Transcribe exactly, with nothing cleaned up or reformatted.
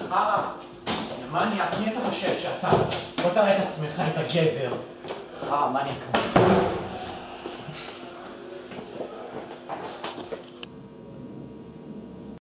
חרא? מניאק, מי אתה חושב שאתה? בוא תראה את עצמך, היית גבר. חרא, מניאק.